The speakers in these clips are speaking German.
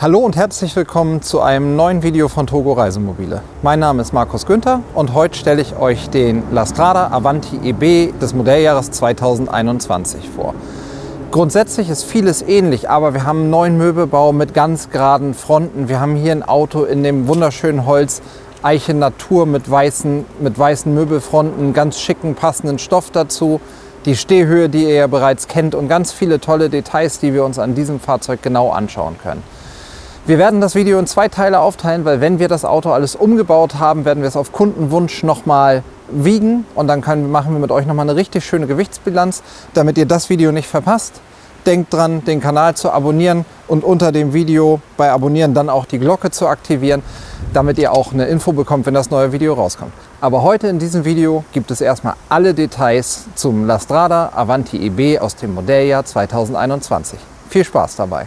Hallo und herzlich willkommen zu einem neuen Video von Togo Reisemobile. Mein Name ist Markus Günther und heute stelle ich euch den Lastrada Avanti EB des Modelljahres 2021 vor. Grundsätzlich ist vieles ähnlich, aber wir haben einen neuen Möbelbau mit ganz geraden Fronten. Wir haben hier ein Auto in dem wunderschönen Holz Eiche Natur mit weißen Möbelfronten, ganz schicken passenden Stoff dazu. Die Stehhöhe, die ihr ja bereits kennt, und ganz viele tolle Details, die wir uns an diesem Fahrzeug genau anschauen können. Wir werden das Video in zwei Teile aufteilen, weil wenn wir das Auto alles umgebaut haben, werden wir es auf Kundenwunsch nochmal wiegen und dann machen wir mit euch nochmal eine richtig schöne Gewichtsbilanz, damit ihr das Video nicht verpasst. Denkt dran, den Kanal zu abonnieren und unter dem Video bei Abonnieren dann auch die Glocke zu aktivieren, damit ihr auch eine Info bekommt, wenn das neue Video rauskommt. Aber heute in diesem Video gibt es erstmal alle Details zum Lastrada Avanti EB aus dem Modelljahr 2021. Viel Spaß dabei!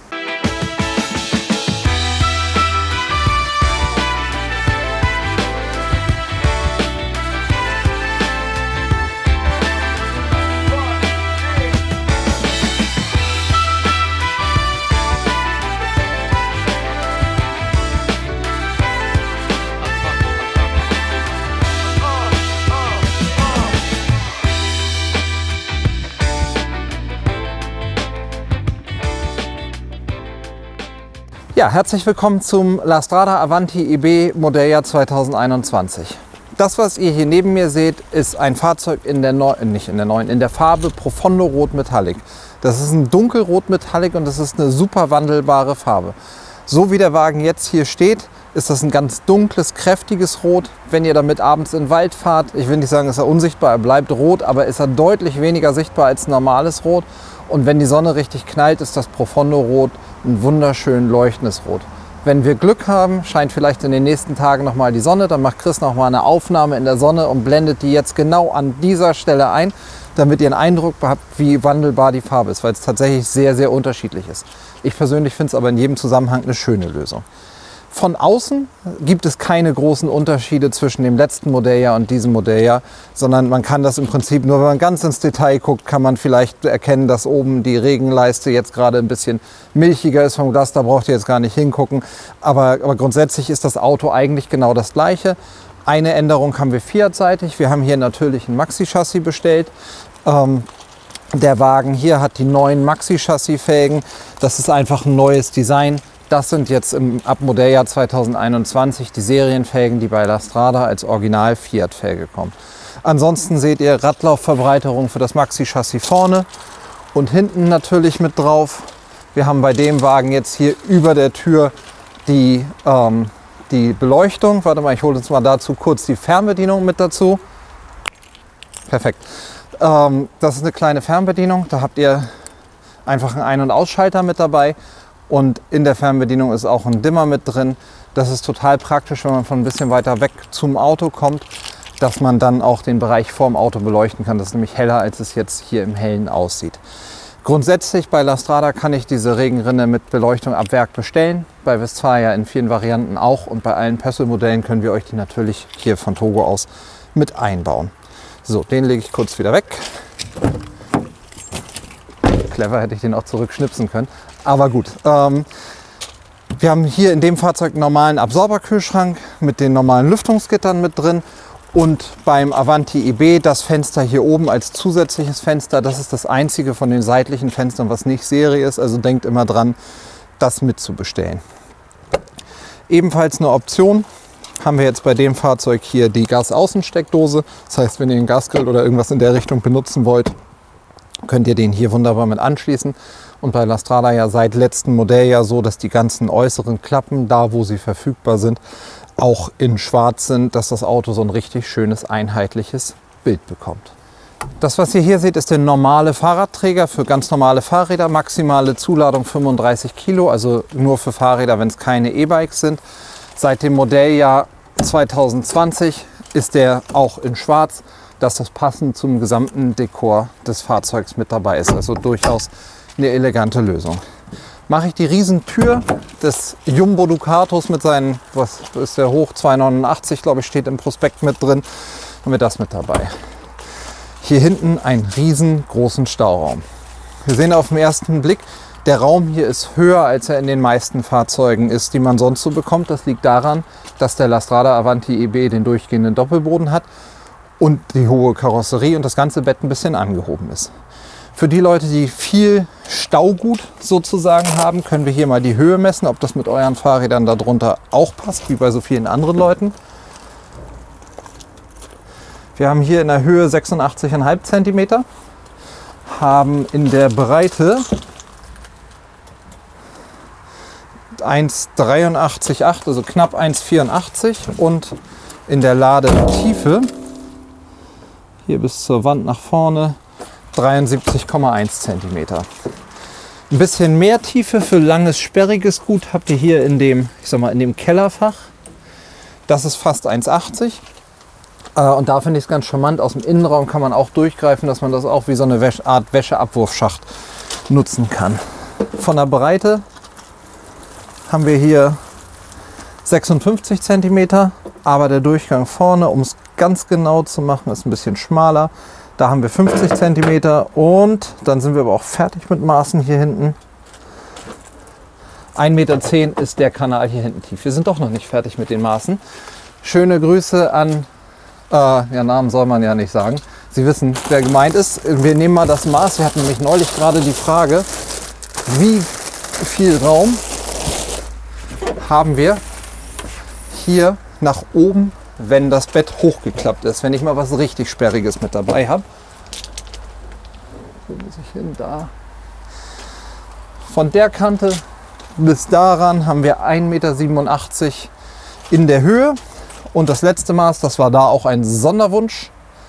Ja, herzlich willkommen zum Lastrada Avanti EB Modelljahr 2021. Das, was ihr hier neben mir seht, ist ein Fahrzeug in der Farbe Profondo Rot Metallic. Das ist ein dunkelrot Metallic und das ist eine super wandelbare Farbe. So wie der Wagen jetzt hier steht, ist das ein ganz dunkles, kräftiges Rot. Wenn ihr damit abends in den Wald fahrt, ich will nicht sagen, ist er unsichtbar, er bleibt rot, aber ist er deutlich weniger sichtbar als normales Rot. Und wenn die Sonne richtig knallt, ist das Profondo Rot ein wunderschön leuchtendes Rot. Wenn wir Glück haben, scheint vielleicht in den nächsten Tagen nochmal die Sonne, dann macht Chris nochmal eine Aufnahme in der Sonne und blendet die jetzt genau an dieser Stelle ein, damit ihr einen Eindruck habt, wie wandelbar die Farbe ist, weil es tatsächlich sehr, sehr unterschiedlich ist. Ich persönlich finde es aber in jedem Zusammenhang eine schöne Lösung. Von außen gibt es keine großen Unterschiede zwischen dem letzten Modelljahr und diesem Modelljahr, sondern man kann das im Prinzip nur, wenn man ganz ins Detail guckt, kann man vielleicht erkennen, dass oben die Regenleiste jetzt gerade ein bisschen milchiger ist vom Glas, da braucht ihr jetzt gar nicht hingucken. Aber grundsätzlich ist das Auto eigentlich genau das gleiche. Eine Änderung haben wir Fiat-seitig. Wir haben hier natürlich ein Maxi-Chassis bestellt. Der Wagen hier hat die neuen Maxi-Chassis-Felgen. Das ist einfach ein neues Design. Das sind jetzt ab Modelljahr 2021 die Serienfelgen, die bei Lastrada als Original Fiat-Felge kommen. Ansonsten seht ihr Radlaufverbreiterung für das Maxi-Chassis vorne und hinten natürlich mit drauf. Wir haben bei dem Wagen jetzt hier über der Tür die Beleuchtung. Warte mal, ich hole uns mal dazu kurz die Fernbedienung mit dazu. Perfekt. Das ist eine kleine Fernbedienung. Da habt ihr einfach einen Ein- und Ausschalter mit dabei. Und in der Fernbedienung ist auch ein Dimmer mit drin. Das ist total praktisch, wenn man von ein bisschen weiter weg zum Auto kommt, dass man dann auch den Bereich vorm Auto beleuchten kann. Das ist nämlich heller, als es jetzt hier im Hellen aussieht. Grundsätzlich bei Lastrada kann ich diese Regenrinne mit Beleuchtung ab Werk bestellen. Bei Westfalia in vielen Varianten auch. Und bei allen Pössl-Modellen können wir euch die natürlich hier von Togo aus mit einbauen. So, den lege ich kurz wieder weg. Clever, hätte ich den auch zurückschnipsen können. Aber gut, wir haben hier in dem Fahrzeug einen normalen Absorberkühlschrank mit den normalen Lüftungsgittern mit drin. Und beim Avanti EB das Fenster hier oben als zusätzliches Fenster. Das ist das einzige von den seitlichen Fenstern, was nicht Serie ist. Also denkt immer dran, das mitzubestellen. Ebenfalls eine Option haben wir jetzt bei dem Fahrzeug hier die Gasaußensteckdose. Das heißt, wenn ihr einen Gasgrill oder irgendwas in der Richtung benutzen wollt, könnt ihr den hier wunderbar mit anschließen. Und bei Lastrada ja seit letztem Modelljahr so, dass die ganzen äußeren Klappen, da wo sie verfügbar sind, auch in schwarz sind, dass das Auto so ein richtig schönes, einheitliches Bild bekommt. Das, was ihr hier seht, ist der normale Fahrradträger für ganz normale Fahrräder. Maximale Zuladung 35 Kilo, also nur für Fahrräder, wenn es keine E-Bikes sind. Seit dem Modelljahr 2020 ist der auch in schwarz, dass das passend zum gesamten Dekor des Fahrzeugs mit dabei ist. Also durchaus eine elegante Lösung. Mache ich die Riesentür des Jumbo Ducatos mit seinen, was ist der hoch, 2,89 glaube ich, steht im Prospekt mit drin, haben wir das mit dabei. Hier hinten einen riesengroßen Stauraum. Wir sehen auf den ersten Blick, Der Raum hier ist höher, als er in den meisten Fahrzeugen ist, die man sonst so bekommt. Das liegt daran, dass der Lastrada Avanti EB den durchgehenden Doppelboden hat und die hohe Karosserie und das ganze Bett ein bisschen angehoben ist. Für die Leute, die viel Staugut sozusagen haben, können wir hier mal die Höhe messen, ob das mit euren Fahrrädern darunter auch passt, wie bei so vielen anderen Leuten. Wir haben hier in der Höhe 86,5 cm, haben in der Breite 1,83,8, also knapp 1,84 und in der Ladetiefe, hier bis zur Wand nach vorne, 73,1 cm. Ein bisschen mehr Tiefe für langes, sperriges Gut habt ihr hier in dem, ich sag mal, in dem Kellerfach. Das ist fast 1,80. Und da finde ich es ganz charmant. Aus dem Innenraum kann man auch durchgreifen, dass man das auch wie so eine Art Wäscheabwurfschacht nutzen kann. Von der Breite haben wir hier 56 cm, aber der Durchgang vorne, um es ganz genau zu machen, ist ein bisschen schmaler. Da haben wir 50 cm und dann sind wir aber auch fertig mit Maßen hier hinten. 1,10 Meter ist der Kanal hier hinten tief. Wir sind doch noch nicht fertig mit den Maßen. Schöne Grüße an, ja, Namen soll man ja nicht sagen. Sie wissen, wer gemeint ist. Wir nehmen mal das Maß. Wir hatten nämlich neulich gerade die Frage, wie viel Raum haben wir hier nach oben, wenn das Bett hochgeklappt ist, wenn ich mal was richtig Sperriges mit dabei habe. Wo muss ich hin? Da. Von der Kante bis daran haben wir 1,87 Meter in der Höhe. Und das letzte Maß, das war da auch ein Sonderwunsch.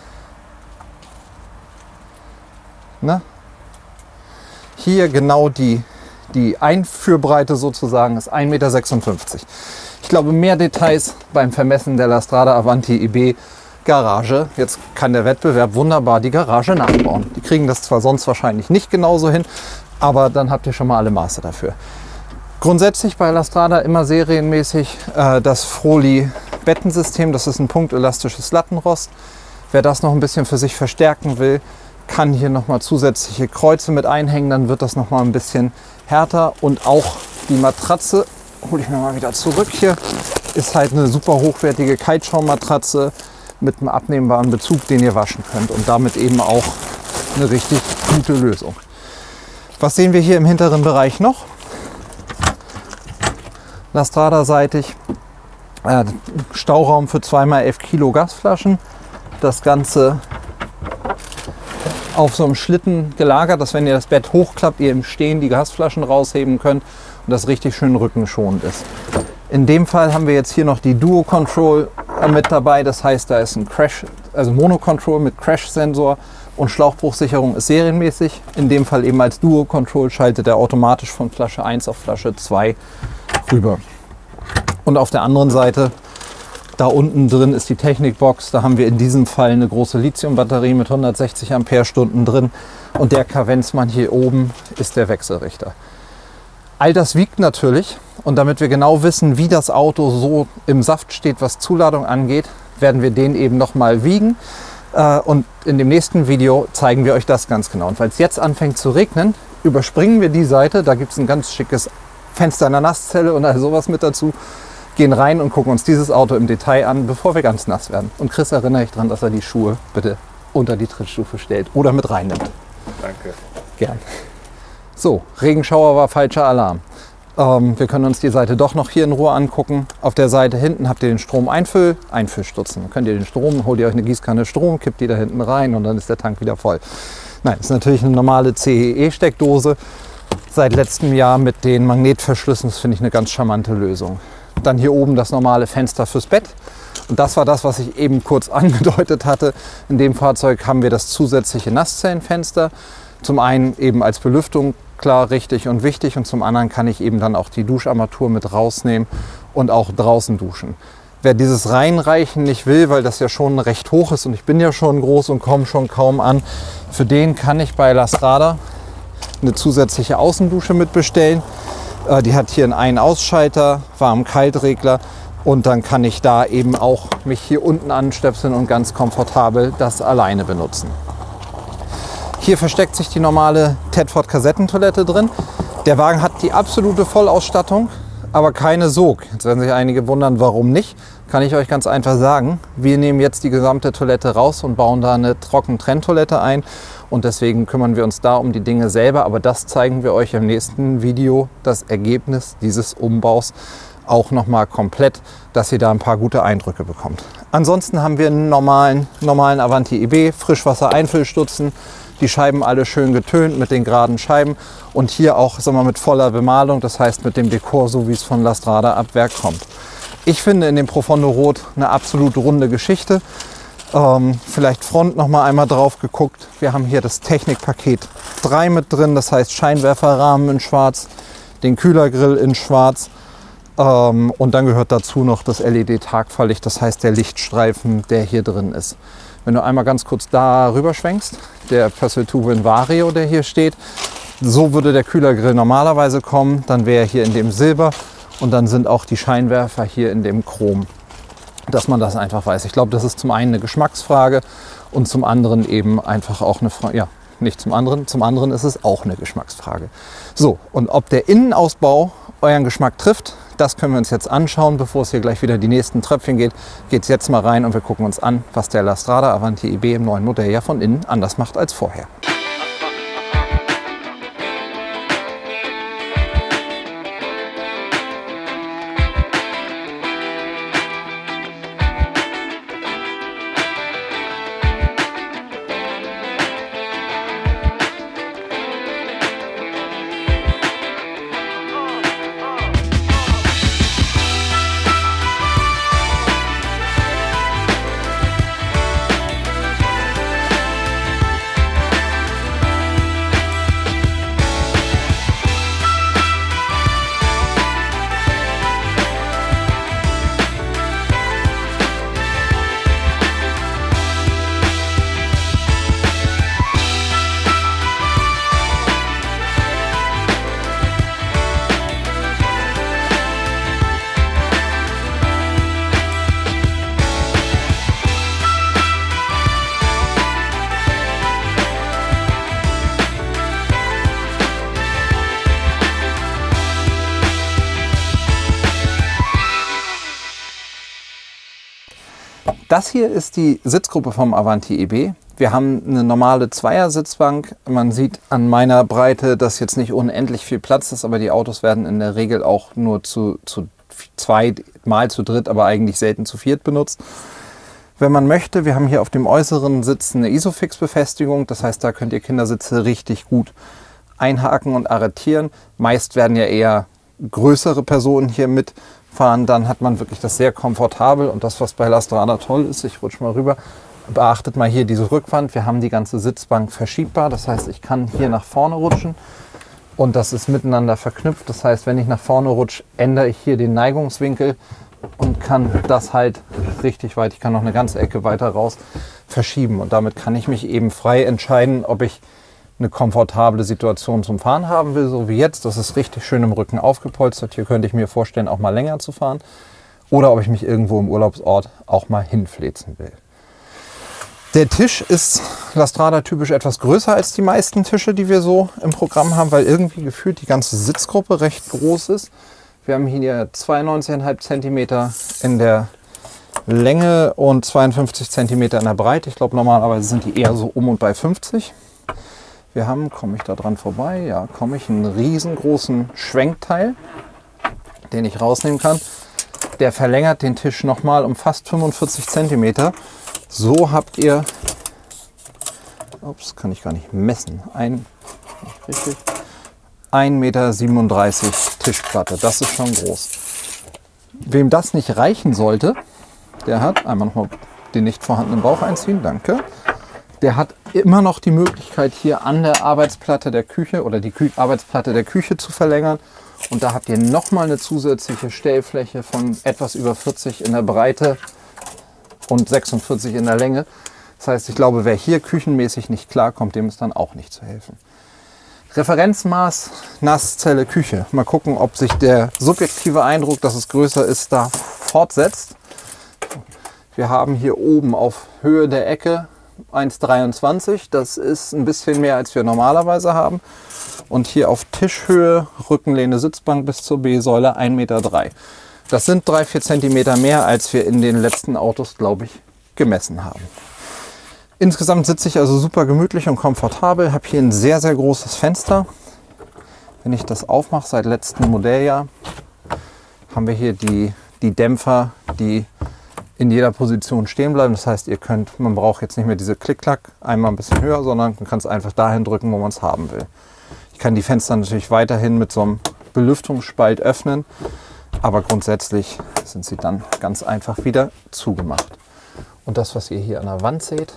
Na? Hier genau die Einführbreite sozusagen ist 1,56 Meter. Ich glaube, mehr Details beim Vermessen der Lastrada Avanti EB Garage. Jetzt kann der Wettbewerb wunderbar die Garage nachbauen. Die kriegen das zwar sonst wahrscheinlich nicht genauso hin, aber dann habt ihr schon mal alle Maße dafür. Grundsätzlich bei Lastrada immer serienmäßig das Froli Bettensystem. Das ist ein punktelastisches Lattenrost. Wer das noch ein bisschen für sich verstärken will, kann hier nochmal zusätzliche Kreuze mit einhängen. Dann wird das nochmal ein bisschen härter. Und auch die Matratze, hole ich mir mal wieder zurück hier, ist halt eine super hochwertige Kiteschaummatratze mit einem abnehmbaren Bezug, den ihr waschen könnt. Und damit eben auch eine richtig gute Lösung. Was sehen wir hier im hinteren Bereich noch? Lastrada-seitig Stauraum für 2x11 Kilo Gasflaschen. Das Ganze auf so einem Schlitten gelagert, dass wenn ihr das Bett hochklappt, ihr im Stehen die Gasflaschen rausheben könnt und das richtig schön rückenschonend ist. In dem Fall haben wir jetzt hier noch die Duo Control mit dabei. Das heißt, da ist ein Crash, also Mono Control mit Crash-Sensor und Schlauchbruchsicherung ist serienmäßig. In dem Fall eben als Duo Control schaltet er automatisch von Flasche 1 auf Flasche 2 rüber. Und auf der anderen Seite, da unten drin ist die Technikbox. Da haben wir in diesem Fall eine große Lithium-Batterie mit 160 Ampere-Stunden drin. Und der Kavenzmann hier oben ist der Wechselrichter. All das wiegt natürlich. Und damit wir genau wissen, wie das Auto so im Saft steht, was Zuladung angeht, werden wir den eben nochmal wiegen. Und in dem nächsten Video zeigen wir euch das ganz genau. Und weil es jetzt anfängt zu regnen, überspringen wir die Seite. Da gibt es ein ganz schickes Fenster in der Nasszelle und all sowas mit dazu. Gehen rein und gucken uns dieses Auto im Detail an, bevor wir ganz nass werden. Und Chris erinnere ich daran, dass er die Schuhe bitte unter die Trittstufe stellt oder mit reinnimmt. Danke. Gern. So, Regenschauer war falscher Alarm. Wir können uns die Seite doch noch hier in Ruhe angucken. Auf der Seite hinten habt ihr den Strom-Einfüllstutzen. Dann könnt ihr den Strom, holt ihr euch eine Gießkanne Strom, kippt die da hinten rein und dann ist der Tank wieder voll. Nein, das ist natürlich eine normale CEE-Steckdose. Seit letztem Jahr mit den Magnetverschlüssen, das finde ich eine ganz charmante Lösung. Dann hier oben das normale Fenster fürs Bett. Und das war das, was ich eben kurz angedeutet hatte. In dem Fahrzeug haben wir das zusätzliche Nasszellenfenster. Zum einen eben als Belüftung, klar, richtig und wichtig. Und zum anderen kann ich eben dann auch die Duscharmatur mit rausnehmen und auch draußen duschen. Wer dieses Reinreichen nicht will, weil das ja schon recht hoch ist und ich bin ja schon groß und komme schon kaum an, für den kann ich bei Lastrada eine zusätzliche Außendusche mitbestellen. Die hat hier einen Ein-Ausschalter, Warm-Kalt-Regler und dann kann ich da eben auch mich hier unten anstöpseln und ganz komfortabel das alleine benutzen. Hier versteckt sich die normale Tedford Kassettentoilette drin. Der Wagen hat die absolute Vollausstattung, aber keine Sog. Jetzt werden sich einige wundern, warum nicht. Kann ich euch ganz einfach sagen. Wir nehmen jetzt die gesamte Toilette raus und bauen da eine Trockentrenntoilette ein. Und deswegen kümmern wir uns da um die Dinge selber. Aber das zeigen wir euch im nächsten Video, das Ergebnis dieses Umbaus auch nochmal komplett, dass ihr da ein paar gute Eindrücke bekommt. Ansonsten haben wir einen normalen Avanti EB, Frischwasser-Einfüllstutzen. Die Scheiben alle schön getönt mit den geraden Scheiben und hier auch, sagen wir, mit voller Bemalung, das heißt mit dem Dekor, so wie es von La Strada ab Werk kommt. Ich finde in dem Profondo Rot eine absolut runde Geschichte. Vielleicht Front noch mal einmal drauf geguckt. Wir haben hier das Technikpaket 3 mit drin, das heißt Scheinwerferrahmen in schwarz, den Kühlergrill in schwarz und dann gehört dazu noch das LED-Tagfahrlicht, das heißt der Lichtstreifen, der hier drin ist. Wenn du einmal ganz kurz da rüber schwenkst, der Pursuit Twin Vario, der hier steht, so würde der Kühlergrill normalerweise kommen, dann wäre er hier in dem Silber und dann sind auch die Scheinwerfer hier in dem Chrom, dass man das einfach weiß. Ich glaube, das ist zum einen eine Geschmacksfrage und zum anderen eben einfach auch eine Frage, ja, nicht zum anderen ist es auch eine Geschmacksfrage. So, und ob der Innenausbau euren Geschmack trifft, das können wir uns jetzt anschauen. Bevor es hier gleich wieder die nächsten Tröpfchen geht, geht es jetzt mal rein und wir gucken uns an, was der La Strada Avanti EB im neuen Modell ja von innen anders macht als vorher. Das hier ist die Sitzgruppe vom Avanti EB. Wir haben eine normale Zweiersitzbank. Man sieht an meiner Breite, dass jetzt nicht unendlich viel Platz ist, aber die Autos werden in der Regel auch nur zu zweit, mal zu dritt, aber eigentlich selten zu viert benutzt. Wenn man möchte, wir haben hier auf dem äußeren Sitz eine Isofix-Befestigung. Das heißt, da könnt ihr Kindersitze richtig gut einhaken und arretieren. Meist werden ja eher größere Personen hier mitfahren. Dann hat man wirklich das sehr komfortabel. Und das, was bei La Strada toll ist, ich rutsche mal rüber, beachtet mal hier diese Rückwand. Wir haben die ganze Sitzbank verschiebbar. Das heißt, ich kann hier nach vorne rutschen. Und das ist miteinander verknüpft. Das heißt, wenn ich nach vorne rutsche, ändere ich hier den Neigungswinkel und kann das halt richtig weit, ich kann noch eine ganze Ecke weiter raus verschieben. Und damit kann ich mich eben frei entscheiden, ob ich eine komfortable Situation zum Fahren haben will, so wie jetzt. Das ist richtig schön im Rücken aufgepolstert. Hier könnte ich mir vorstellen, auch mal länger zu fahren. Oder ob ich mich irgendwo im Urlaubsort auch mal hinfläzen will. Der Tisch ist La Strada typisch etwas größer als die meisten Tische, die wir so im Programm haben, weil irgendwie gefühlt die ganze Sitzgruppe recht groß ist. Wir haben hier 92,5 cm in der Länge und 52 cm in der Breite. Ich glaube, normalerweise sind die eher so um und bei 50. Wir haben, komme ich da dran vorbei? Ja, komme ich, einen riesengroßen Schwenkteil, den ich rausnehmen kann. Der verlängert den Tisch nochmal um fast 45 cm. So habt ihr, ups, kann ich gar nicht messen, 1,37 Meter Tischplatte. Das ist schon groß. Wem das nicht reichen sollte, der hat, einmal nochmal den nicht vorhandenen Bauch einziehen, danke. Der hat immer noch die Möglichkeit, hier an der Arbeitsplatte der Küche oder die Arbeitsplatte der Küche zu verlängern. Und da habt ihr nochmal eine zusätzliche Stellfläche von etwas über 40 in der Breite und 46 in der Länge. Das heißt, ich glaube, wer hier küchenmäßig nicht klarkommt, dem ist dann auch nicht zu helfen. Referenzmaß Nasszelle Küche. Mal gucken, ob sich der subjektive Eindruck, dass es größer ist, da fortsetzt. Wir haben hier oben auf Höhe der Ecke 1,23. Das ist ein bisschen mehr, als wir normalerweise haben. Und hier auf Tischhöhe, Rückenlehne, Sitzbank bis zur B-Säule 1,3 Meter. Das sind 3-4 Zentimeter mehr, als wir in den letzten Autos, glaube ich, gemessen haben. Insgesamt sitze ich also super gemütlich und komfortabel. Habe hier ein sehr, sehr großes Fenster. Wenn ich das aufmache, seit letztem Modelljahr, haben wir hier die Dämpfer, die in jeder Position stehen bleiben. Das heißt, man braucht jetzt nicht mehr diese Klick-Klack, einmal ein bisschen höher, sondern man kann es einfach dahin drücken, wo man es haben will. Ich kann die Fenster natürlich weiterhin mit so einem Belüftungsspalt öffnen, aber grundsätzlich sind sie dann ganz einfach wieder zugemacht. Und das, was ihr hier an der Wand seht,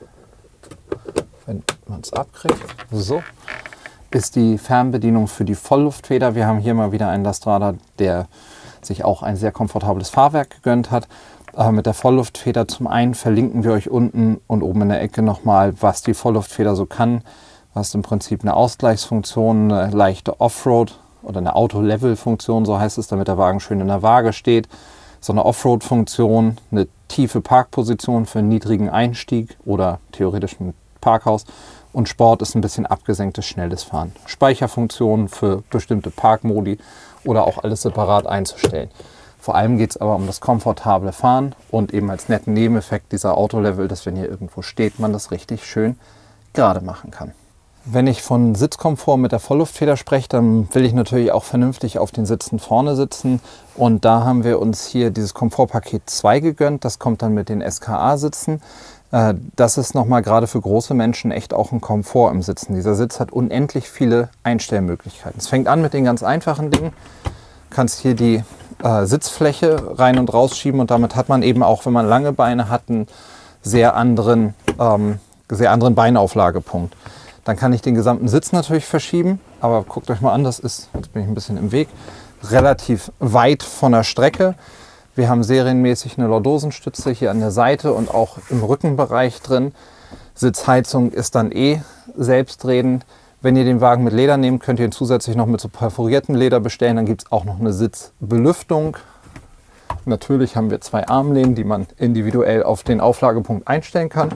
wenn man es abkriegt, so, ist die Fernbedienung für die Vollluftfeder. Wir haben hier mal wieder einen Lastrada, der sich auch ein sehr komfortables Fahrwerk gegönnt hat. Mit der Vollluftfeder zum einen verlinken wir euch unten und oben in der Ecke nochmal, was die Vollluftfeder so kann. Du hast im Prinzip eine Ausgleichsfunktion, eine leichte Offroad oder eine Auto-Level-Funktion, so heißt es, damit der Wagen schön in der Waage steht. So eine Offroad-Funktion, eine tiefe Parkposition für einen niedrigen Einstieg oder theoretisch ein Parkhaus. Und Sport ist ein bisschen abgesenktes, schnelles Fahren. Speicherfunktionen für bestimmte Parkmodi oder auch alles separat einzustellen. Vor allem geht es aber um das komfortable Fahren und eben als netten Nebeneffekt dieser Auto-Level, dass wenn ihr irgendwo steht, man das richtig schön gerade machen kann. Wenn ich von Sitzkomfort mit der Vollluftfeder spreche, dann will ich natürlich auch vernünftig auf den Sitzen vorne sitzen. Und da haben wir uns hier dieses Komfortpaket 2 gegönnt. Das kommt dann mit den SKA-Sitzen. Das ist nochmal gerade für große Menschen echt auch ein Komfort im Sitzen. Dieser Sitz hat unendlich viele Einstellmöglichkeiten. Es fängt an mit den ganz einfachen Dingen. Du kannst hier die Sitzfläche rein und rausschieben und damit hat man eben auch, wenn man lange Beine hat, einen sehr anderen Beinauflagepunkt. Dann kann ich den gesamten Sitz natürlich verschieben, aber guckt euch mal an, das ist, jetzt bin ich ein bisschen im Weg, relativ weit von der Strecke. Wir haben serienmäßig eine Lordosenstütze hier an der Seite und auch im Rückenbereich drin. Sitzheizung ist dann selbstredend. Wenn ihr den Wagen mit Leder nehmt, könnt ihr ihn zusätzlich noch mit so perforiertem Leder bestellen. Dann gibt es auch noch eine Sitzbelüftung. Natürlich haben wir 2 Armlehnen, die man individuell auf den Auflagepunkt einstellen kann.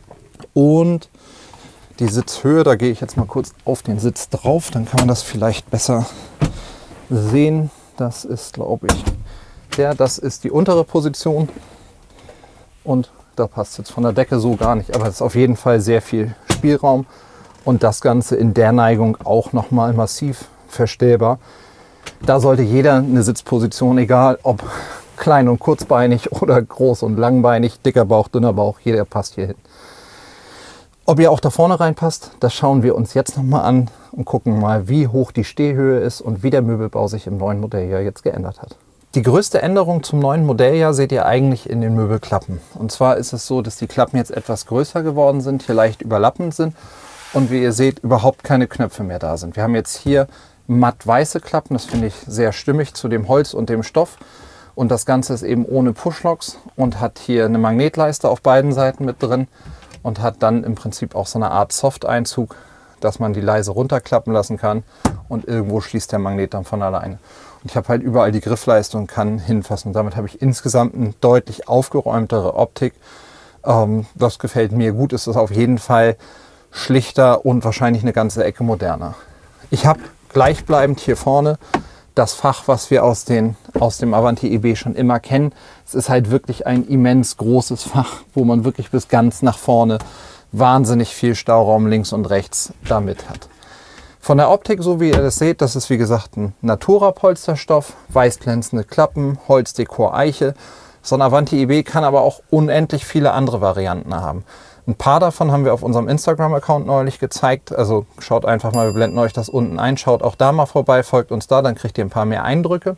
Und die Sitzhöhe, da gehe ich jetzt mal kurz auf den Sitz drauf, dann kann man das vielleicht besser sehen. Das ist, glaube ich, das ist die untere Position. Und da passt jetzt von der Decke so gar nicht, aber es ist auf jeden Fall sehr viel Spielraum. Und das Ganze in der Neigung auch nochmal massiv verstellbar. Da sollte jeder eine Sitzposition, egal ob klein und kurzbeinig oder groß und langbeinig, dicker Bauch, dünner Bauch, jeder passt hier hin. Ob ihr auch da vorne reinpasst, das schauen wir uns jetzt nochmal an und gucken mal, wie hoch die Stehhöhe ist und wie der Möbelbau sich im neuen Modelljahr jetzt geändert hat. Die größte Änderung zum neuen Modelljahr seht ihr eigentlich in den Möbelklappen. Und zwar ist es so, dass die Klappen jetzt etwas größer geworden sind, hier leicht überlappend sind und wie ihr seht, überhaupt keine Knöpfe mehr da sind. Wir haben jetzt hier matt weiße Klappen, das finde ich sehr stimmig zu dem Holz und dem Stoff. Und das Ganze ist eben ohne Pushlocks und hat hier eine Magnetleiste auf beiden Seiten mit drin. Und hat dann im Prinzip auch so eine Art Soft-Einzug, dass man die leise runterklappen lassen kann und irgendwo schließt der Magnet dann von alleine. Und ich habe halt überall die Griffleiste und kann hinfassen. Und damit habe ich insgesamt eine deutlich aufgeräumtere Optik. Das gefällt mir gut. Es ist auf jeden Fall schlichter und wahrscheinlich eine ganze Ecke moderner. Ich habe gleichbleibend hier vorne das Fach, was wir aus dem Avanti EB schon immer kennen. Es ist halt wirklich ein immens großes Fach, wo man wirklich bis ganz nach vorne wahnsinnig viel Stauraum links und rechts damit hat. Von der Optik, so wie ihr das seht, das ist wie gesagt ein Natura-Polsterstoff, weiß glänzende Klappen, Holzdekor Eiche. So ein Avanti EB kann aber auch unendlich viele andere Varianten haben. Ein paar davon haben wir auf unserem Instagram-Account neulich gezeigt. Also schaut einfach mal, wir blenden euch das unten ein. Schaut auch da mal vorbei, folgt uns da, dann kriegt ihr ein paar mehr Eindrücke.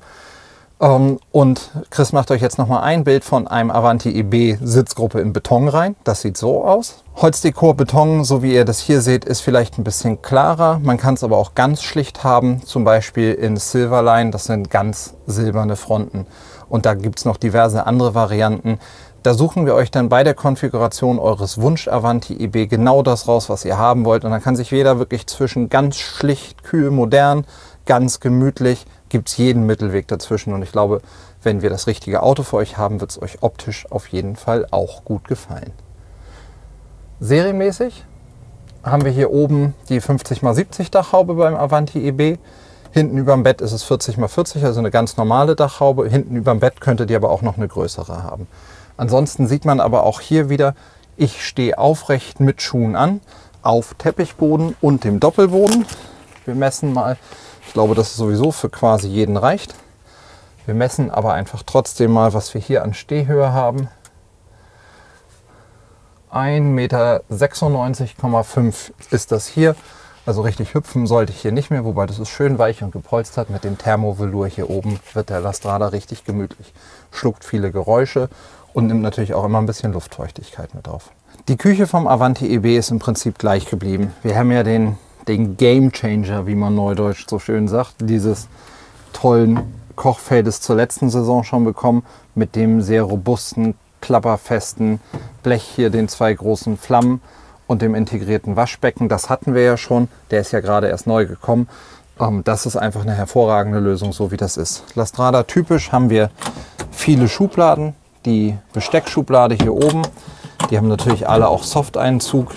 Und Chris macht euch jetzt nochmal ein Bild von einem Avanti EB Sitzgruppe in Beton rein. Das sieht so aus. Holzdekor Beton, so wie ihr das hier seht, ist vielleicht ein bisschen klarer. Man kann es aber auch ganz schlicht haben, zum Beispiel in Silverline. Das sind ganz silberne Fronten. Und da gibt es noch diverse andere Varianten. Da suchen wir euch dann bei der Konfiguration eures Wunsch Avanti EB genau das raus, was ihr haben wollt. Und dann kann sich jeder wirklich zwischen ganz schlicht, kühl, modern, ganz gemütlich, gibt es jeden Mittelweg dazwischen. Und ich glaube, wenn wir das richtige Auto für euch haben, wird es euch optisch auf jeden Fall auch gut gefallen. Serienmäßig haben wir hier oben die 50×70 Dachhaube beim Avanti EB. Hinten über dem Bett ist es 40×40, also eine ganz normale Dachhaube. Hinten über dem Bett könntet ihr aber auch noch eine größere haben. Ansonsten sieht man aber auch hier wieder, ich stehe aufrecht mit Schuhen an, auf Teppichboden und dem Doppelboden. Wir messen mal, ich glaube, dass es sowieso für quasi jeden reicht. Wir messen aber einfach trotzdem mal, was wir hier an Stehhöhe haben. 1,96,5 m ist das hier. Also richtig hüpfen sollte ich hier nicht mehr, wobei das ist schön weich und gepolstert. Mit dem Thermovelour hier oben wird der Lastrada richtig gemütlich. Schluckt viele Geräusche und nimmt natürlich auch immer ein bisschen Luftfeuchtigkeit mit auf. Die Küche vom Avanti EB ist im Prinzip gleich geblieben. Wir haben ja den Game Changer, wie man neudeutsch so schön sagt, dieses tollen Kochfeldes zur letzten Saison schon bekommen, mit dem sehr robusten, klapperfesten Blech hier, den 2 großen Flammen und dem integrierten Waschbecken. Das hatten wir ja schon, der ist ja gerade erst neu gekommen. Das ist einfach eine hervorragende Lösung, so wie das ist. Lastrada typisch haben wir viele Schubladen. Die Besteckschublade hier oben, die haben natürlich alle auch Softeinzug.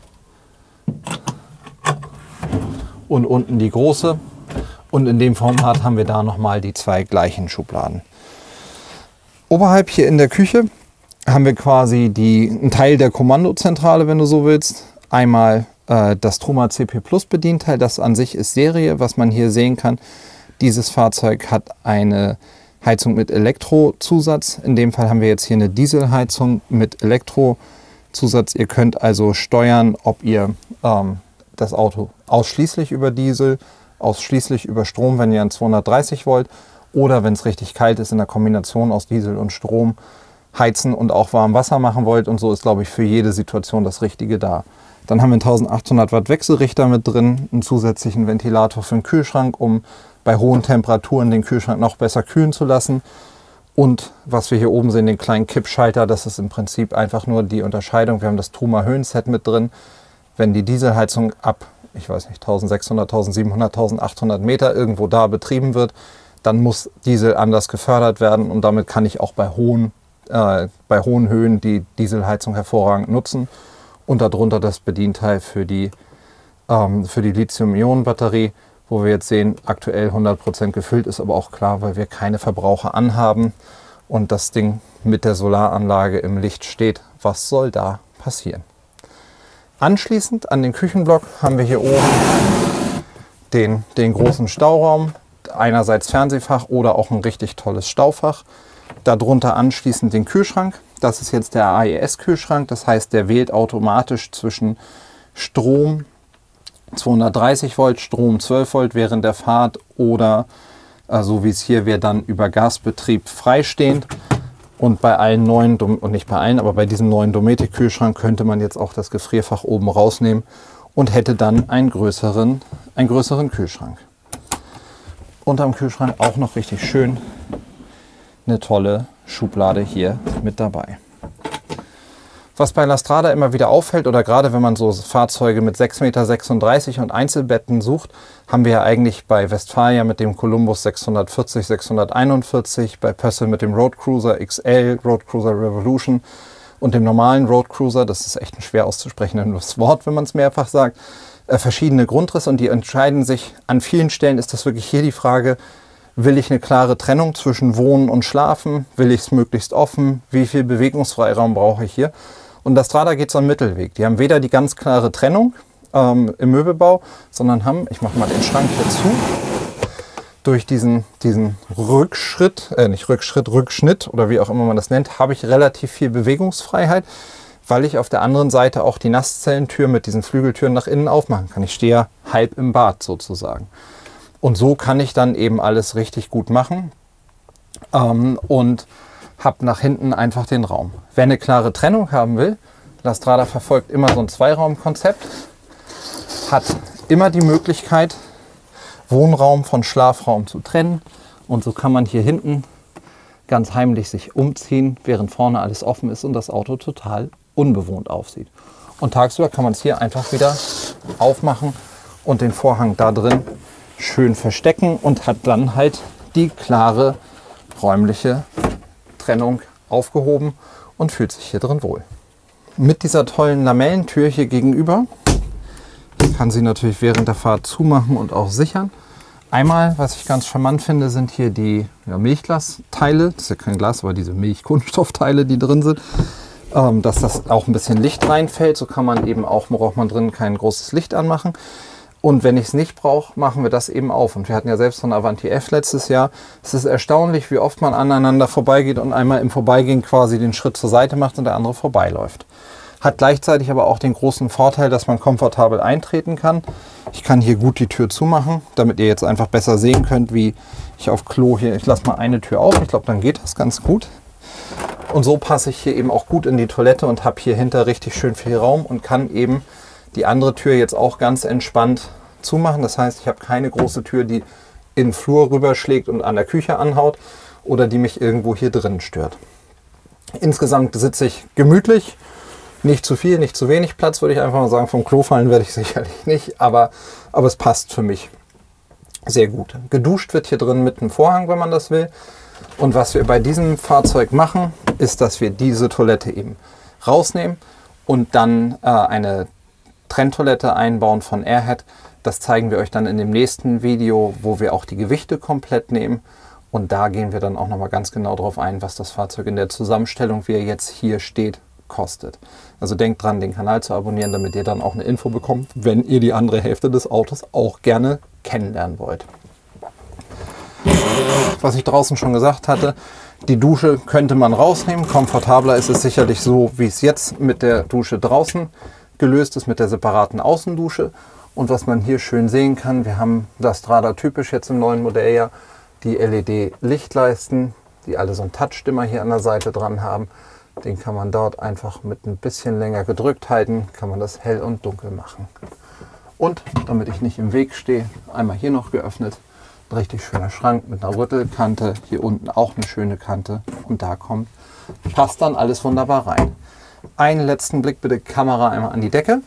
Und unten die große. Und in dem Format haben wir da nochmal die 2 gleichen Schubladen. Oberhalb hier in der Küche haben wir quasi einen Teil der Kommandozentrale, wenn du so willst. Einmal das Truma CP Plus Bedienteil, das an sich ist Serie, was man hier sehen kann. Dieses Fahrzeug hat eine Heizung mit Elektrozusatz. In dem Fall haben wir jetzt hier eine Dieselheizung mit Elektrozusatz. Ihr könnt also steuern, ob ihr das Auto ausschließlich über Diesel, ausschließlich über Strom, wenn ihr an 230 Volt oder wenn es richtig kalt ist in der Kombination aus Diesel und Strom heizen und auch warm Wasser machen wollt. Und so ist, glaube ich, für jede Situation das Richtige da. Dann haben wir einen 1800 Watt Wechselrichter mit drin, einen zusätzlichen Ventilator für den Kühlschrank, um bei hohen Temperaturen den Kühlschrank noch besser kühlen zu lassen. Und was wir hier oben sehen, den kleinen Kippschalter, das ist im Prinzip einfach nur die Unterscheidung. Wir haben das Truma Höhenset mit drin. Wenn die Dieselheizung ab, ich weiß nicht, 1600, 1700, 1800 Meter irgendwo da betrieben wird, dann muss Diesel anders gefördert werden und damit kann ich auch bei hohen Höhen die Dieselheizung hervorragend nutzen. Und darunter das Bedienteil für die Lithium-Ionen-Batterie, wo wir jetzt sehen, aktuell 100% gefüllt ist, aber auch klar, weil wir keine Verbraucher anhaben und das Ding mit der Solaranlage im Licht steht. Was soll da passieren? Anschließend an den Küchenblock haben wir hier oben den großen Stauraum, einerseits Fernsehfach oder auch ein richtig tolles Staufach. Darunter anschließend den Kühlschrank. Das ist jetzt der AES-Kühlschrank, das heißt, der wählt automatisch zwischen Strom 230 Volt, Strom 12 Volt während der Fahrt oder so wie es hier wäre, dann über Gasbetrieb freistehend. Und bei allen neuen, und nicht bei allen, aber bei diesem neuen Dometic-Kühlschrank könnte man jetzt auch das Gefrierfach oben rausnehmen und hätte dann einen größeren Kühlschrank. Unterm Kühlschrank auch noch richtig schön eine tolle Schublade hier mit dabei. Was bei Lastrada immer wieder auffällt, oder gerade wenn man so Fahrzeuge mit 6,36 Meter und Einzelbetten sucht, haben wir ja eigentlich bei Westfalia mit dem Columbus 640, 641, bei Pössl mit dem Road Cruiser XL, Road Cruiser Revolution und dem normalen Road Cruiser, das ist echt ein schwer auszusprechendes Wort, wenn man es mehrfach sagt, verschiedene Grundrisse und die entscheiden sich, an vielen Stellen ist das wirklich hier die Frage, will ich eine klare Trennung zwischen Wohnen und Schlafen, will ich es möglichst offen, wie viel Bewegungsfreiraum brauche ich hier? Und Lastrada geht so einen Mittelweg. Die haben weder die ganz klare Trennung im Möbelbau, sondern haben, ich mache mal den Schrank hier zu, durch diesen Rückschritt oder wie auch immer man das nennt, habe ich relativ viel Bewegungsfreiheit, weil ich auf der anderen Seite auch die Nasszellentür mit diesen Flügeltüren nach innen aufmachen kann. Ich stehe ja halb im Bad sozusagen. Und so kann ich dann eben alles richtig gut machen und habe nach hinten einfach den Raum. Wer eine klare Trennung haben will, Lastrada verfolgt immer so ein Zweiraumkonzept, hat immer die Möglichkeit, Wohnraum von Schlafraum zu trennen. Und so kann man hier hinten ganz heimlich sich umziehen, während vorne alles offen ist und das Auto total unbewohnt aussieht. Und tagsüber kann man es hier einfach wieder aufmachen und den Vorhang da drin schön verstecken und hat dann halt die klare räumliche Trennung aufgehoben und fühlt sich hier drin wohl. Mit dieser tollen Lamellentür hier gegenüber Ich kann sie natürlich während der Fahrt zumachen und auch sichern. Einmal, was ich ganz charmant finde, sind hier die Milchglasteile. Das ist ja kein Glas, aber diese Milchkunststoffteile, die drin sind. Dass das auch ein bisschen Licht reinfällt. So kann man eben auch, braucht man drin kein großes Licht anmachen. Und wenn ich es nicht brauche, machen wir das eben auf. Und wir hatten ja selbst so einen Avanti F letztes Jahr. Es ist erstaunlich, wie oft man aneinander vorbeigeht und einmal im Vorbeigehen quasi den Schritt zur Seite macht und der andere vorbeiläuft. Hat gleichzeitig aber auch den großen Vorteil, dass man komfortabel eintreten kann. Ich kann hier gut die Tür zumachen, damit ihr jetzt einfach besser sehen könnt, wie ich auf Klo hier, ich lasse mal eine Tür auf, ich glaube, dann geht das ganz gut. Und so passe ich hier eben auch gut in die Toilette und habe hier hinter richtig schön viel Raum und kann eben die andere Tür jetzt auch ganz entspannt zumachen. Das heißt, ich habe keine große Tür, die in den Flur rüberschlägt und an der Küche anhaut oder die mich irgendwo hier drin stört. Insgesamt sitze ich gemütlich. Nicht zu viel, nicht zu wenig Platz, würde ich einfach mal sagen. Vom Klo fallen werde ich sicherlich nicht, aber es passt für mich sehr gut. Geduscht wird hier drin mit einem Vorhang, wenn man das will. Und was wir bei diesem Fahrzeug machen, ist, dass wir diese Toilette eben rausnehmen und dann eine Trenntoilette einbauen von Airhead. Das zeigen wir euch dann in dem nächsten Video, wo wir auch die Gewichte komplett nehmen. Und da gehen wir dann auch nochmal ganz genau darauf ein, was das Fahrzeug in der Zusammenstellung, wie er jetzt hier steht, kostet. Also denkt dran, den Kanal zu abonnieren, damit ihr dann auch eine Info bekommt, wenn ihr die andere Hälfte des Autos auch gerne kennenlernen wollt. Was ich draußen schon gesagt hatte, die Dusche könnte man rausnehmen. Komfortabler ist es sicherlich so, wie es jetzt mit der Dusche draußen gelöst ist, mit der separaten Außendusche. Und was man hier schön sehen kann, wir haben Lastrada typisch jetzt im neuen Modell ja die LED-Lichtleisten, die alle so einen Touch-Dimmer hier an der Seite dran haben. Den kann man dort einfach mit ein bisschen länger gedrückt halten, kann man das hell und dunkel machen. Und damit ich nicht im Weg stehe, einmal hier noch geöffnet. Ein richtig schöner Schrank mit einer Rüttelkante, hier unten auch eine schöne Kante und da passt dann alles wunderbar rein. Einen letzten Blick bitte, Kamera einmal an die Decke.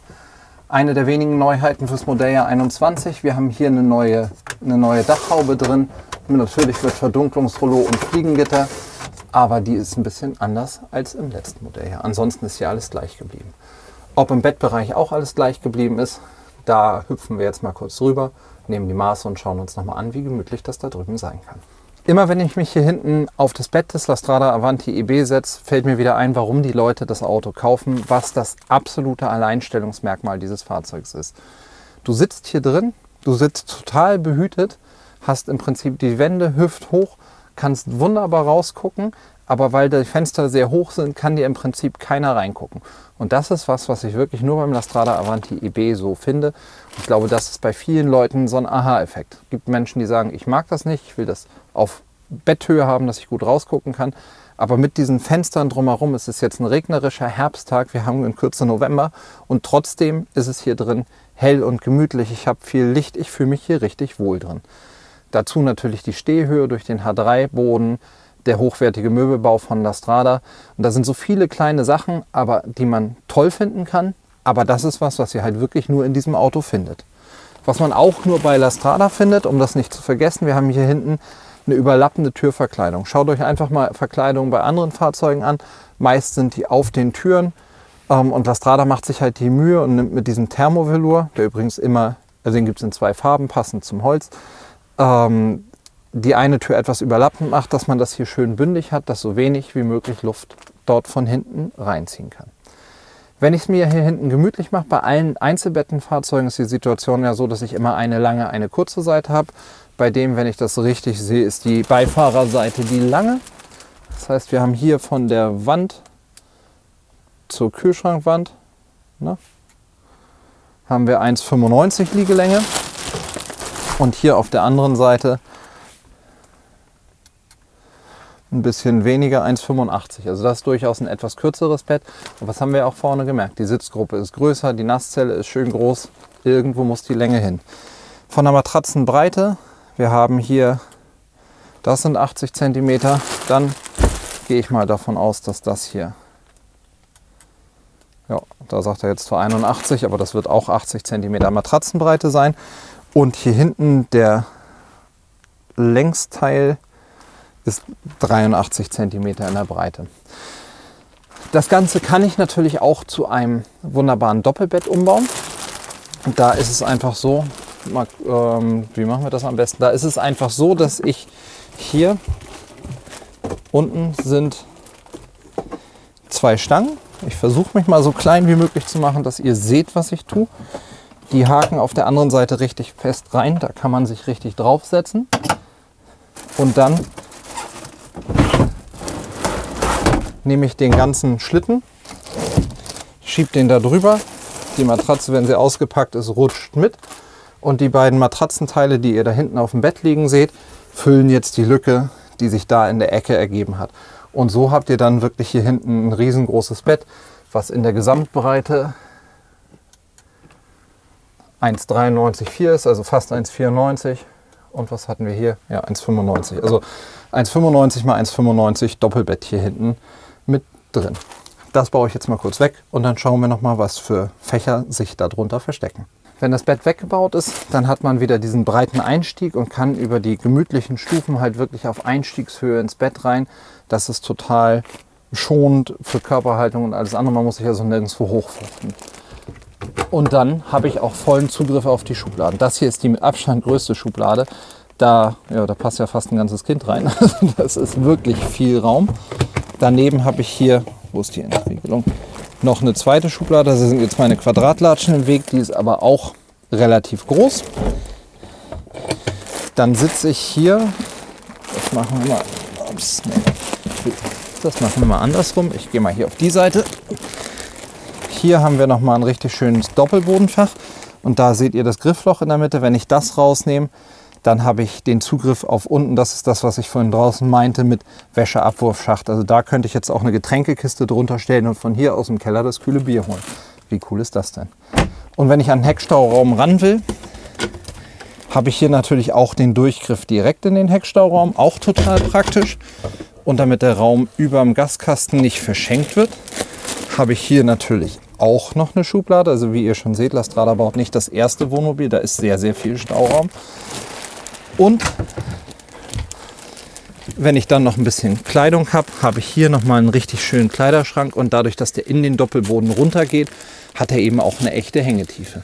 Eine der wenigen Neuheiten fürs Modeljahr 21. Wir haben hier eine neue Dachhaube drin, natürlich mit Verdunklungsrollo und Fliegengitter, aber die ist ein bisschen anders als im letzten Modelljahr. Ansonsten ist hier alles gleich geblieben. Ob im Bettbereich auch alles gleich geblieben ist, da hüpfen wir jetzt mal kurz rüber, nehmen die Maße und schauen uns nochmal an, wie gemütlich das da drüben sein kann. Immer wenn ich mich hier hinten auf das Bett des Lastrada Avanti EB setze, fällt mir wieder ein, warum die Leute das Auto kaufen, was das absolute Alleinstellungsmerkmal dieses Fahrzeugs ist. Du sitzt hier drin, du sitzt total behütet, hast im Prinzip die Wände hüfthoch, kannst wunderbar rausgucken, aber weil die Fenster sehr hoch sind, kann dir im Prinzip keiner reingucken. Und das ist was ich wirklich nur beim Lastrada Avanti EB so finde. Ich glaube, das ist bei vielen Leuten so ein Aha-Effekt. Es gibt Menschen, die sagen, ich mag das nicht, ich will das auf Betthöhe haben, dass ich gut rausgucken kann. Aber mit diesen Fenstern drumherum ist es jetzt ein regnerischer Herbsttag, wir haben in Kürze November und trotzdem ist es hier drin hell und gemütlich. Ich habe viel Licht, ich fühle mich hier richtig wohl drin. Dazu natürlich die Stehhöhe durch den H3-Boden, der hochwertige Möbelbau von Lastrada. Und da sind so viele kleine Sachen, aber die man toll finden kann. Aber das ist was ihr halt wirklich nur in diesem Auto findet. Was man auch nur bei Lastrada findet, um das nicht zu vergessen, wir haben hier hinten eine überlappende Türverkleidung. Schaut euch einfach mal Verkleidungen bei anderen Fahrzeugen an. Meist sind die auf den Türen. Und Lastrada macht sich halt die Mühe und nimmt mit diesem Thermovelour, der übrigens immer, also den gibt es in 2 Farben, passend zum Holz, die eine Tür etwas überlappend macht, dass man das hier schön bündig hat, dass so wenig wie möglich Luft dort von hinten reinziehen kann. Wenn ich es mir hier hinten gemütlich mache, bei allen Einzelbettenfahrzeugen ist die Situation ja so, dass ich immer eine lange, eine kurze Seite habe. Bei dem, wenn ich das richtig sehe, ist die Beifahrerseite die lange. Das heißt, wir haben hier von der Wand zur Kühlschrankwand, ne, haben wir 1,95 Liegelänge. Und hier auf der anderen Seite ein bisschen weniger, 1,85. Also das ist durchaus ein etwas kürzeres Bett. Und was haben wir auch vorne gemerkt? Die Sitzgruppe ist größer, die Nasszelle ist schön groß. Irgendwo muss die Länge hin. Von der Matratzenbreite, wir haben hier, das sind 80 cm. Dann gehe ich mal davon aus, dass das hier, ja, da sagt er jetzt zwar 81, aber das wird auch 80 cm Matratzenbreite sein. Und hier hinten der Längsteil ist 83 cm in der Breite. Das Ganze kann ich natürlich auch zu einem wunderbaren Doppelbett umbauen. Da ist es einfach so, wie machen wir das am besten? Da ist es einfach so, dass ich hier unten sind 2 Stangen. Ich versuche mich mal so klein wie möglich zu machen, dass ihr seht, was ich tue. Die haken auf der anderen Seite richtig fest rein. Da kann man sich richtig draufsetzen. Und dann nehme ich den ganzen Schlitten, schiebe den da drüber. Die Matratze, wenn sie ausgepackt ist, rutscht mit. Und die beiden Matratzenteile, die ihr da hinten auf dem Bett liegen seht, füllen jetzt die Lücke, die sich da in der Ecke ergeben hat. Und so habt ihr dann wirklich hier hinten ein riesengroßes Bett, was in der Gesamtbreite 1,93,4 ist, also fast 1,94. Und was hatten wir hier? Ja, 1,95. Also 1,95 mal 1,95 Doppelbett hier hinten mit drin. Das baue ich jetzt mal kurz weg und dann schauen wir noch mal, was für Fächer sich darunter verstecken. Wenn das Bett weggebaut ist, dann hat man wieder diesen breiten Einstieg und kann über die gemütlichen Stufen halt wirklich auf Einstiegshöhe ins Bett rein. Das ist total schonend für Körperhaltung und alles andere. Man muss sich also nirgendwo hochfruchten. Und dann habe ich auch vollen Zugriff auf die Schubladen. Das hier ist die mit Abstand größte Schublade. Da passt ja fast ein ganzes Kind rein. Das ist wirklich viel Raum. Daneben habe ich hier, wo ist die Entriegelung, noch eine zweite Schublade. Da sind jetzt meine Quadratlatschen im Weg. Die ist aber auch relativ groß. Dann sitze ich hier. Das machen wir mal. Ups, nee. Das machen wir mal andersrum. Ich gehe mal hier auf die Seite. Hier haben wir noch mal ein richtig schönes Doppelbodenfach. Und da seht ihr das Griffloch in der Mitte. Wenn ich das rausnehme, dann habe ich den Zugriff auf unten. Das ist das, was ich vorhin draußen meinte mit Wäscheabwurfschacht. Also da könnte ich jetzt auch eine Getränkekiste drunter stellen und von hier aus dem Keller das kühle Bier holen. Wie cool ist das denn? Und wenn ich an den Heckstauraum ran will, habe ich hier natürlich auch den Durchgriff direkt in den Heckstauraum. Auch total praktisch. Und damit der Raum über dem Gaskasten nicht verschenkt wird, habe ich hier natürlich auch noch eine Schublade. Also wie ihr schon seht, Lastrada baut nicht das erste Wohnmobil. Da ist sehr, sehr viel Stauraum. Und wenn ich dann noch ein bisschen Kleidung habe, habe ich hier nochmal einen richtig schönen Kleiderschrank. Und dadurch, dass der in den Doppelboden runtergeht, hat er eben auch eine echte Hängetiefe.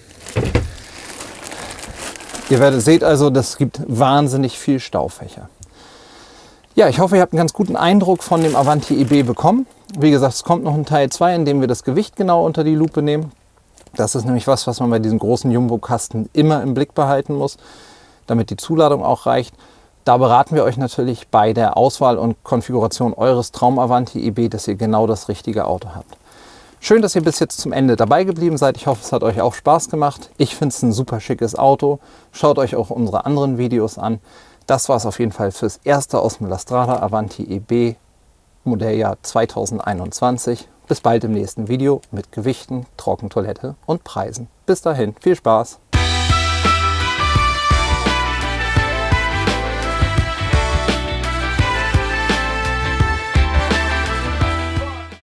Ihr seht also, das gibt wahnsinnig viel Staufächer. Ja, ich hoffe, ihr habt einen ganz guten Eindruck von dem Avanti EB bekommen. Wie gesagt, es kommt noch ein Teil 2, in dem wir das Gewicht genau unter die Lupe nehmen. Das ist nämlich was man bei diesen großen Jumbo-Kasten immer im Blick behalten muss, damit die Zuladung auch reicht. Da beraten wir euch natürlich bei der Auswahl und Konfiguration eures Traum-Avanti EB, dass ihr genau das richtige Auto habt. Schön, dass ihr bis jetzt zum Ende dabei geblieben seid. Ich hoffe, es hat euch auch Spaß gemacht. Ich finde es ein super schickes Auto. Schaut euch auch unsere anderen Videos an. Das war es auf jeden Fall fürs Erste aus dem Lastrada Avanti EB Modelljahr 2021. Bis bald im nächsten Video mit Gewichten, Trockentoilette und Preisen. Bis dahin, viel Spaß!